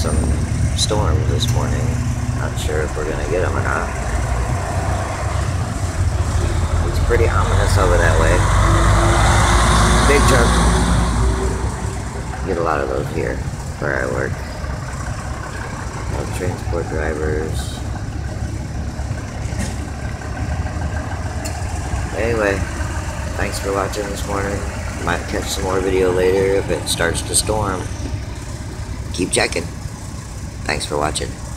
some storms this morning. Not sure if we're gonna get them or not. It's pretty ominous over that way. Big truck. Get a lot of those here where I work. Transport drivers. Anyway, thanks for watching this morning. Might catch some more video later if it starts to storm. Keep checking. Thanks for watching.